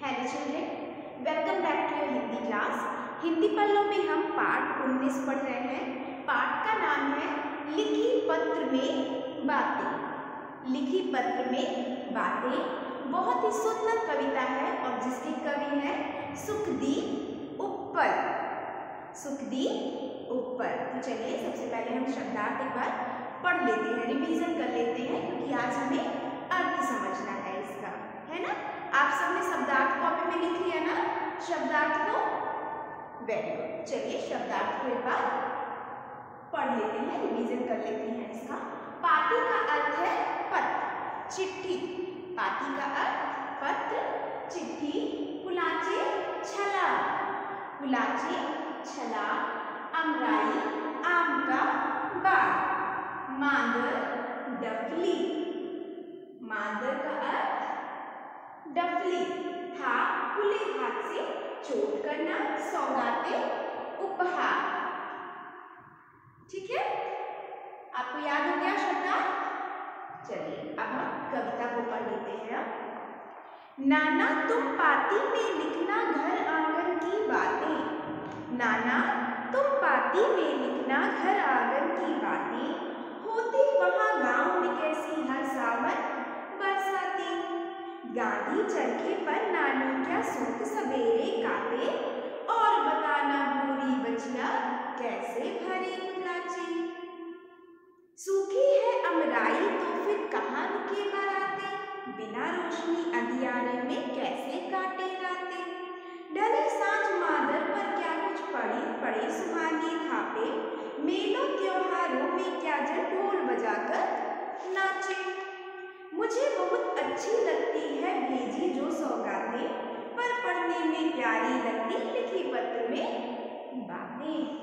Hello children, welcome back to your Hindi class. Hindi पन्नों में हम पाठ 19 पढ़ रहे हैं। पाठ का नाम है लिखी पत्र में बातें। लिखी पत्र में बातें बहुत ही सुंदर कविता है और जिसके कवि हैं सुखदीप उप्पर। सुखदीप उप्पर। तो चलिए सबसे पहले हम शब्दार्थ एक बार पढ़ लेते हैं, रिवीजन कर लेते हैं, क्योंकि आज हमें अर्थ समझना है इसका, है ना। आप सबने शब्दार्थ कॉपी में लिख लिया ना शब्दार्थ को? Very good. चलिए शब्दार्थ को एक बार पढ़ लेते हैं, रिवीजन कर लेते हैं इसका। पाती का अर्थ है पत्र, चिट्ठी। पाती का अर्थ पत्र, चिट्ठी। कुलाचे छला, कुलाचे छला। अमराई आम का बाग। मांदर डफली, मांदर का अर्थ डफली। था खुले हाथ से चोट करना, सौगाते उपहार। ठीक है, आपको याद हो गया शब्दार्थ? चलिए अब हम कविता को पढ़ लेते हैं। नाना तुम पाती में लिखना घर आंगन की बातें। नाना तुम पाती में लिखना घर आंगन की बातें। होती वहां गांव में कैसी हर सावन बरसाती। गांधी चरखे पर नानी क्या सूत सवेरे काटे। और बताना भूरी बचिया कैसे भरे कुलाचे। सूखी है अमराई तो फिर कहाँ रुके बाराते। बिना रोशनी अंधियारे में कैसे काटे राते। डले सांझ मादर पर क्या कुछ पड़े सुहाने थापे। मेलों त्योहारों में क्या जन ढोल बजाकर नाचे। मुझे बहुत अच्छी लगती है भेजी जो सौगातें, पर पढ़ने में प्यारी लगती लिखी पत्र में बातें।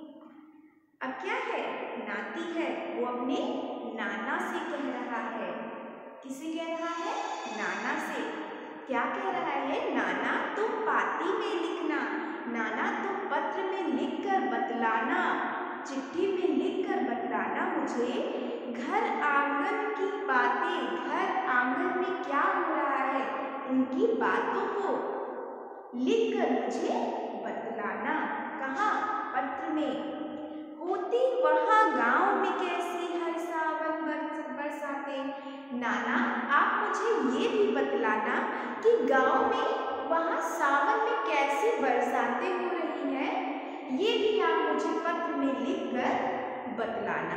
अब क्या है, नाती है, वो अपने नाना से कह रहा है। किसे कह रहा है? नाना से। क्या कह रहा है? नाना तुम पाती में लिखना, नाना तुम पत्र में लिखकर बतलाना, चिट्ठी में लिखकर बतलाना मुझे घर आंगन की बातें। घर आंगन में क्या हो रहा है उनकी बातों को लिखकर मुझे बतलाना। कहाँ? पत्र में। होती वहां गांव में कैसी हर सावन बरसाते। नाना आप मुझे ये भी बतलाना कि गांव में वहां सावन में कैसी बरसातें हो रही हैं, ये भी आप मुझे पत्र में लिखकर बतलाना।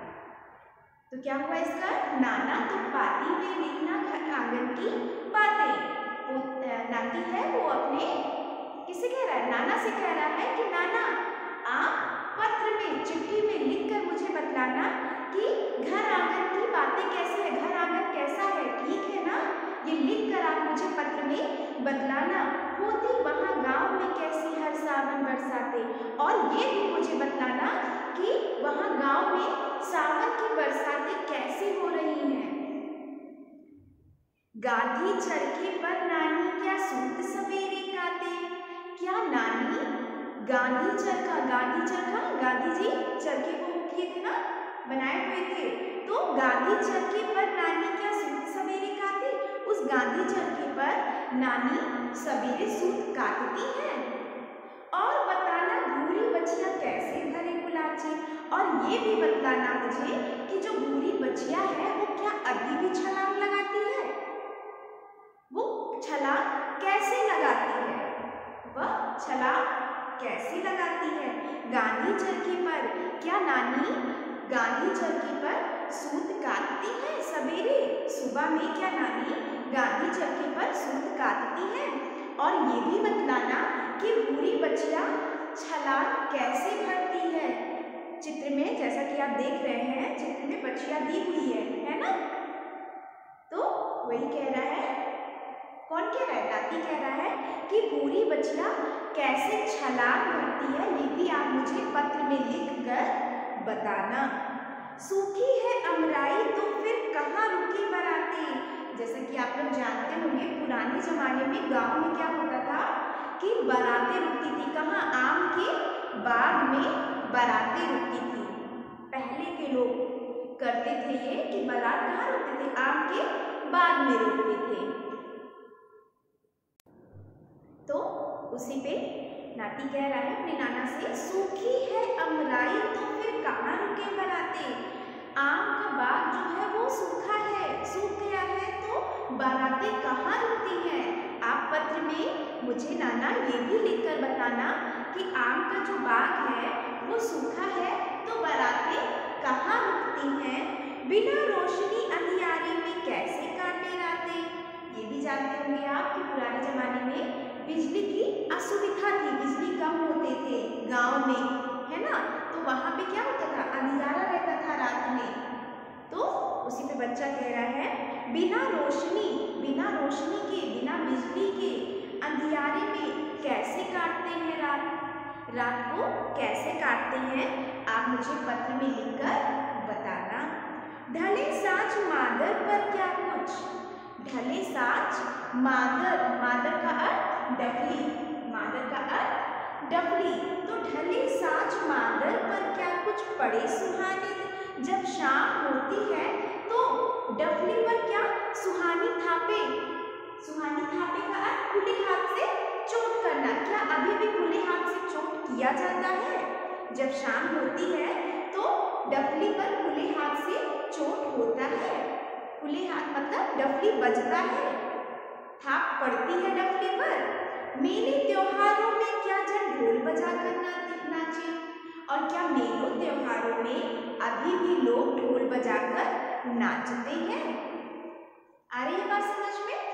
तो क्या हुआ इसका? नाना तुम पाती में लिखना घर आंगन की बातें। वो नाती है वो अपने किसे कह रहा है? नाना से कह रहा है कि नाना आप पत्र में चिट्ठी में लिखकर मुझे बतलाना कि घर आंगन की बातें कैसी है, घर आंगन कैसा है, ठीक है ना। ये लिखकर आप मुझे पत्र में बतलाना। होती वहां गांव में कैसी हर सावन बरसाते, और ये भी मुझे बतलाना कि वहां गांव में सावन की बरसातें कैसी हो रही हैं। गांधी चरखे पर नानी क्या सूत सवेरे काटे। क्या नानी गांधी चरखा गांधी जी चरखे को किए थे ना, बनाए हुए थे, तो गांधी चरखे पर नानी क्या सूत सवेरे काटे। उस गांधी चरखे पर नानी सवेरे सूत काटती है। और बताना भूरी बचिया कैसे भरे कुलाचे। और ये भी बतलाना मुझे कि जो भूरी बचिया है वो क्या अभी भी छलांग लगाती है। वो छलांग कैसे लगाती है, वह छलांग कैसे लगाती है। गांधी चरखे पर क्या नानी गांधी चरखे पर सूत काटती है सवेरे, सुबह में क्या नानी गांधी चरखे पर सूत काटती है। और ये भी बतलाना कि भूरी बचिया छलांग कैसे भरती है। चित्र में जैसा कि आप देख रहे हैं, चित्र में बचिया दी हुई है ना। तो वही कह रहा है, कौन कह रहा है? नाती कह रहा है कि भूरी बचिया कैसे छलांग भरती है, ये भी आप मुझे पत्र में लिखकर बताना। सूखी है अमराई तो फिर कहाँ रुकी बारातें। जैसा कि आप लोग जानते होंगे, पुराने जमाने में गांव में क्या होता था कि बारातें रुकती थी। कहाँ? आम के बाग में बारातें रुकती थी। पहले के लोग करते थे ये कि बारात कहाँ रुकते थे? आम के बाग में रुकते थे। उसी पे नाती कह रहा है अपने नाना से, सूखी है अमराई तो फिर कहाँ रुके बाराते। आम का बाग जो है वो सूखा है, सूख गया है, तो बारातें कहाँ रुकती हैं। आप पत्र में मुझे नाना ये भी लिखकर बताना कि आम का जो बाग है वो सूखा है तो बारातें कहाँ रुकती हैं। बिना रोशनी अंधियारे में कैसे काटे रातें। ये भी जानते होंगे आप कि पुराने जमाने में बिजली की असुविधा थी, बिजली कम होते थे गांव में, है ना। तो वहाँ पे क्या होता था, अंधियारा रहता था रात में। तो उसी पे बच्चा कह रहा है बिना रोशनी के, बिना बिजली के अंधियारे में कैसे काटते हैं रात को कैसे काटते हैं। आप मुझे पत्र में लिखकर बताना। ढले साँझ मादर पर क्या कुछ। ढले साँझ मादर का अर्थ डफली, मादर का अर्थ डफली। तो ढले साँझ मादर पर क्या कुछ पड़े सुहाने। जब शाम होती है तो डफली पर क्या सुहानी थापे। सुहानी थापे का अर्थ खुले हाथ से चोट करना। क्या अभी भी खुले हाथ से चोट किया जाता है। जब शाम होती है तो डफली पर खुले हाथ से चोट होता है। खुले हाथ मतलब डफली बजता है, थाप पड़ती है डफली पर। मेले त्योहारों में क्या जब ढोल बजाकर नाचे। और क्या मेलों त्योहारों में अभी भी लोग ढोल बजाकर नाचते हैं। आ रही है बात समझ में।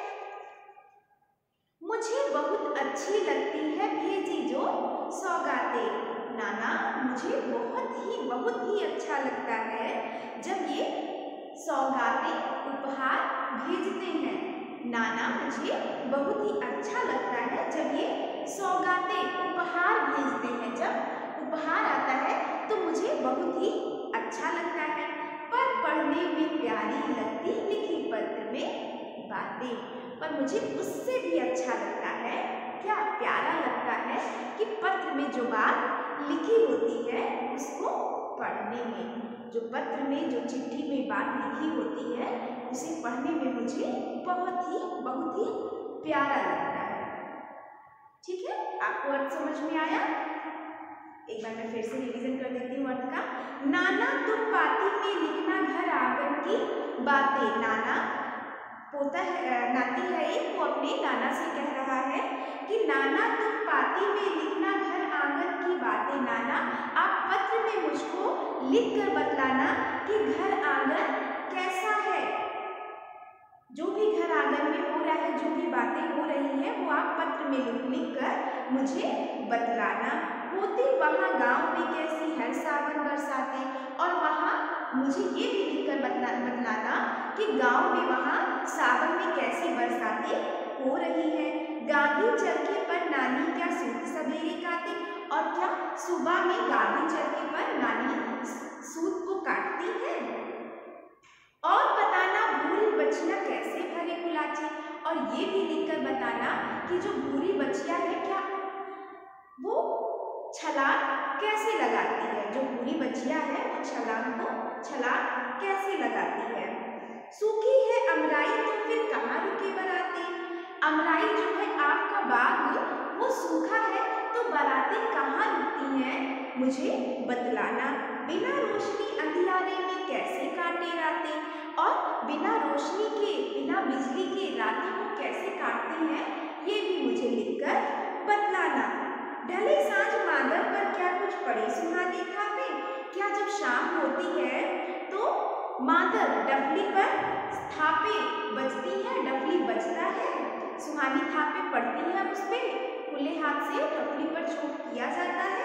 मुझे बहुत अच्छी लगती है भेजी जो सौगातें। नाना मुझे बहुत ही अच्छा लगता है जब ये सौगातें उपहार भेजते हैं। नाना मुझे बहुत ही अच्छा लगता है जब ये सौगातें उपहार भेजते हैं। जब उपहार आता है तो मुझे बहुत ही अच्छा लगता है। पर पढ़ने में प्यारी लगती लिखी पत्र में बातें। पर मुझे उससे भी अच्छा लगता है, क्या प्यारा लगता है कि पत्र में जो बात लिखी होती है उसको पढ़ने में, जो पत्र में जो चिट्ठी में बात लिखी होती है उसे पढ़ने में मुझे बहुत ही प्यारा लगता है। ठीक है, आपको अर्थ समझ में आया। एक बार मैं फिर से रिवीजन कर देती हूँ अर्थ का। नाना तुम पाती में लिखना घर आंगन की बातें। नाना पोता है, नाती है एक, वो अपने नाना से कह रहा है कि नाना तुम पाती में लिखना घर आंगन की बातें। नाना आप पत्र में मुझको लिख कर बतलाना कि घर आंगन कैसा है। जो भी घर आंगन में हो रहा है, जो भी बातें हो रही हैं वो आप पत्र में लिख कर मुझे बतलाना। होती वहाँ गांव में कैसी हर सावन बरसाते। और वहाँ मुझे ये भी लिखकर बतलाना कि गांव में वहाँ सावन में कैसी बरसातें हो रही हैं। गांधी चरखे पर नानी क्या सूत सवेरे काटे। और क्या सुबह में गांधी चरखे पर नानी सूत को काटती है। और बताना भूरी बचिया कैसे भरे कुलाचे। और ये भी लिखकर बताना कि जो भूरी बचिया है क्या वो छलांग कैसे लगाती है। जो भूरी बचिया है वो छलांग कैसे लगाती है। सूखी है अमराई तो फिर कहाँ रुके बाराते। अमराई जो है आम का बाग वो सूखा है तो बारातें कहाँ रुकती हैं मुझे बतलाना। बिना रोशनी अंधियारे में कैसे काटे रातें। और बिना रोशनी के, बिना बिजली के रातें को कैसे काटते हैं ये भी मुझे लिखकर बतलाना। ढले साँझ मादर पर क्या कुछ पड़े सुहाने थापे। क्या जब शाम होती है तो मादर डफली पर थापे बजती है, डफली बजता है, सुहानी थापे पड़ती है, उस पे खुले हाथ से डफली पर चोट किया जाता है।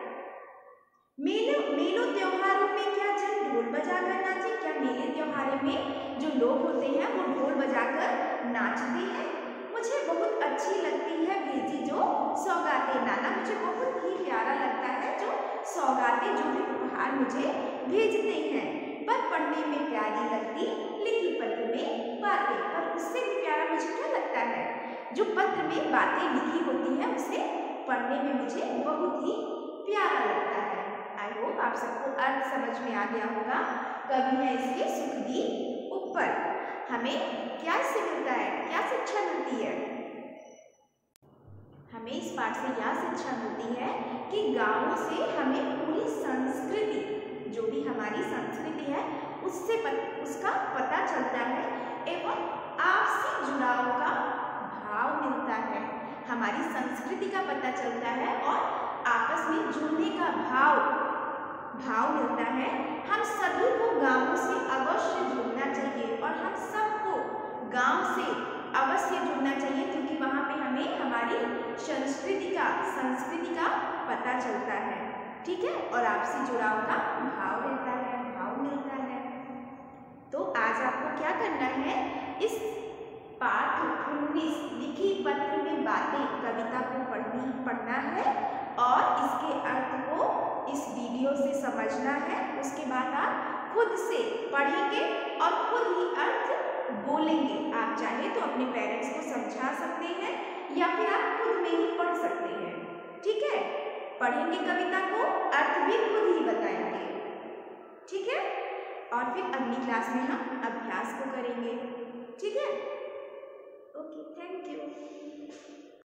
मेलों त्योहारों में क्या जन ढोल बजाकर नाचे। क्या मेले त्योहारों में जो लोग होते हैं वो ढोल बजाकर नाचते हैं। मुझे बहुत अच्छी लगती है भेजी जो सौगातें। नाना मुझे बहुत ही प्यारा लगता है जो सौगातें, जो भी उपहार मुझे भेजते हैं। पर पढ़ने में प्यारी लगती लिखी पत्र में बातें। पर उससे भी प्यारा मुझे क्या लगता है, जो पत्र में बातें लिखी होती हैं उसे पढ़ने में मुझे बहुत ही प्यारा लगता है। आई होप आप सबको अर्थ समझ में आ गया होगा। कवि है इसके सुखदीप ऊपर। हमें क्या इससे मिलता है, क्या शिक्षा मिलती है। हमें इस पाठ से यह शिक्षा मिलती है कि गाँवों से हमें पूरी संस्कृति, जो भी हमारी संस्कृति है, उसका पता चलता है एवं आपसी जुड़ाव का भाव मिलता है। हमारी संस्कृति का पता चलता है और आपस में जुड़ने का भाव मिलता है। हम सभी को गाँवों से अवश्य जुड़ना चाहिए और हम सबको गाँव से अवश्य जुड़ना चाहिए, क्योंकि वहाँ पे हमें हमारी संस्कृति का पता चलता है, ठीक है, और आपसी जुड़ाव का भाव रहता है, भाव मिलता है। तो आज आपको क्या करना है, इस पाठ 19 लिखी पत्र में बातें कविता को पढ़ना है और इसके अर्थ को इस वीडियो से समझना है। उसके बाद आप खुद से पढ़ेंगे और खुद ही अर्थ बोलेंगे। आप चाहे तो अपने पेरेंट्स को समझा सकते हैं या फिर आप खुद में ही पढ़ सकते हैं, ठीक है। पढ़ेंगे कविता को, अर्थ भी खुद ही बताएंगे, ठीक है। और फिर अगली क्लास में हम अभ्यास को करेंगे, ठीक है। Okay, thank you.